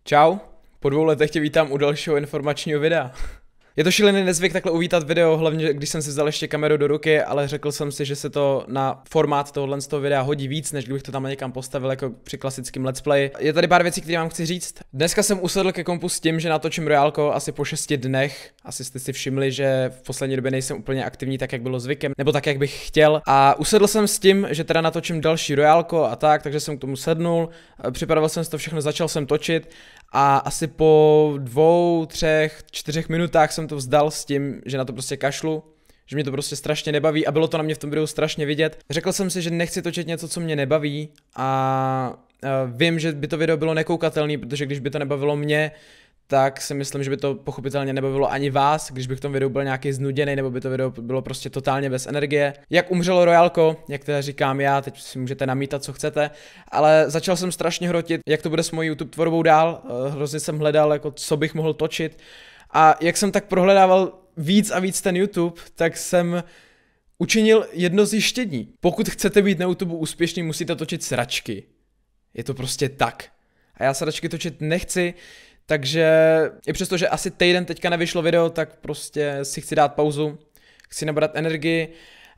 Čau, po 2 letech tě vítám u dalšího informačního videa. Je to šílený nezvyk takhle uvítat video, hlavně když jsem si vzal ještě kameru do ruky, ale řekl jsem si, že se to na formát tohohle z toho videa hodí víc, než kdybych to tam někam postavil jako při klasickém let's play. Je tady pár věcí, které vám chci říct. Dneska jsem usedl ke kompu s tím, že natočím Royálko asi po 6 dnech. Asi jste si všimli, že v poslední době nejsem úplně aktivní tak, jak bylo zvykem, nebo tak, jak bych chtěl. A usedl jsem s tím, že teda natočím další Royálko a tak, takže jsem k tomu sednul, připravil jsem si to všechno, začal jsem točit. A asi po 2, 3, 4 minutách jsem to vzdal s tím, že na to prostě kašlu, že mě to prostě strašně nebaví a bylo to na mě v tom videu strašně vidět. Řekl jsem si, že nechci točit něco, co mě nebaví a vím, že by to video bylo nekoukatelný, protože když by to nebavilo mě, tak si myslím, že by to pochopitelně nebavilo ani vás, když bych v tom videu byl nějaký znuděný, nebo by to video bylo prostě totálně bez energie. Jak umřelo Royálko, jak teda říkám já, teď si můžete namítat, co chcete, ale začal jsem strašně hrotit, jak to bude s mojí YouTube tvorbou dál, hrozně jsem hledal, jako co bych mohl točit a jak jsem tak prohledával víc a víc ten YouTube, tak jsem učinil jedno zjištění. Pokud chcete být na YouTube úspěšný, musíte točit sračky. Je to prostě tak. A já sračky točit nechci. Takže i přesto, že asi týden teďka nevyšlo video, tak prostě si chci dát pauzu, chci nabrat energii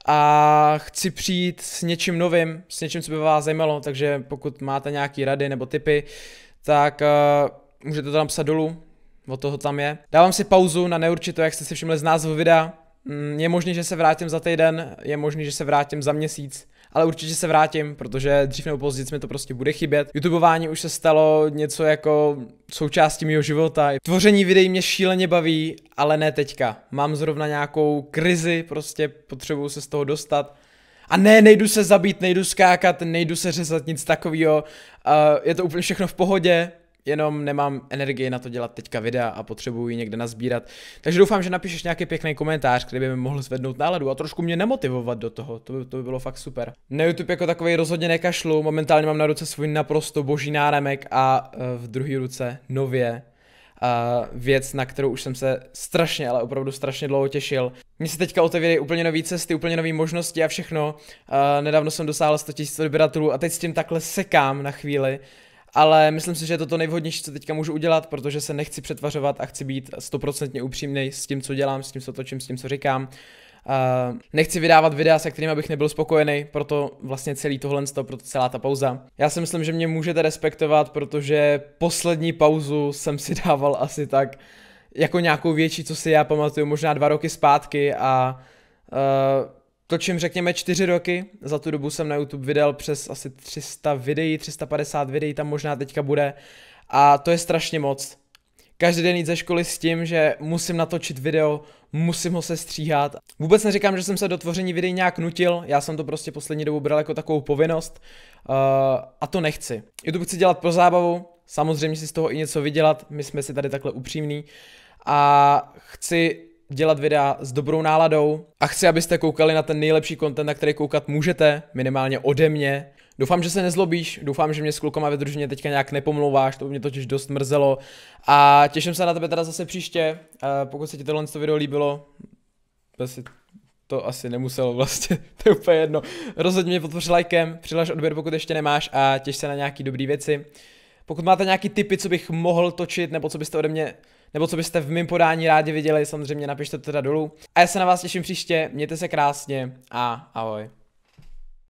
a chci přijít s něčím novým, s něčím, co by vás zajímalo, takže pokud máte nějaký rady nebo tipy, tak můžete to napsat dolů, od toho tam je. Dávám si pauzu na neurčito, jak jste si všimli z názvu videa, je možný, že se vrátím za týden, je možný, že se vrátím za měsíc, ale určitě se vrátím, protože dřív nebo později mi to prostě bude chybět. YouTubeování už se stalo něco jako součástí mého života. Tvoření videí mě šíleně baví, ale ne teďka. Mám zrovna nějakou krizi, prostě potřebuju se z toho dostat. A ne, nejdu se zabít, nejdu skákat, nejdu se řezat, nic takového. Je to úplně všechno v pohodě. Jenom nemám energii na to dělat teďka videa a potřebuji ji někde nazbírat. Takže doufám, že napíšeš nějaký pěkný komentář, který by mi mohl zvednout náladu a trošku mě nemotivovat do toho. To by bylo fakt super. Na YouTube jako takovej rozhodně nekašlu. Momentálně mám na ruce svůj naprosto boží náramek a v druhé ruce nově věc, na kterou už jsem se strašně, ale opravdu strašně dlouho těšil. Mně se teďka otevírají úplně nové cesty, úplně nové možnosti a všechno. Nedávno jsem dosáhl 100 000 odběratelů a teď s tím takhle sekám na chvíli. Ale myslím si, že je to nejvhodnější, co teďka můžu udělat, protože se nechci přetvařovat a chci být 100% upřímný s tím, co dělám, s tím, co točím, s tím, co říkám. Nechci vydávat videa, se kterými bych nebyl spokojený, proto vlastně celý tohle, proto celá ta pauza. Já si myslím, že mě můžete respektovat, protože poslední pauzu jsem si dával asi tak jako nějakou větší, co si já pamatuju, možná 2 roky zpátky a točím řekněme 4 roky, za tu dobu jsem na YouTube vydal přes asi 300 videí, 350 videí tam možná teďka bude a to je strašně moc. Každý den jít ze školy s tím, že musím natočit video, musím ho sestříhat. Vůbec neříkám, že jsem se do tvoření videí nějak nutil, já jsem to prostě poslední dobu bral jako takovou povinnost a to nechci. YouTube chci dělat pro zábavu, samozřejmě si z toho i něco vydělat, my jsme si tady takhle upřímní a chci dělat videa s dobrou náladou a chci, abyste koukali na ten nejlepší content, na který koukat můžete, minimálně ode mě. Doufám, že se nezlobíš, doufám, že mě s klukama ve družině teďka nějak nepomlouváš, to by mě totiž dost mrzelo a těším se na tebe teda zase příště, pokud se ti tohle video líbilo, to asi nemuselo vlastně, to je úplně jedno, rozhodně mě podpoř lajkem, přihlaš odběr, pokud ještě nemáš a těš se na nějaký dobrý věci. Pokud máte nějaký tipy, co bych mohl točit, nebo co byste ode mě, nebo co byste v mém podání rádi viděli, samozřejmě napište to teda dolů. A já se na vás těším příště, mějte se krásně a ahoj.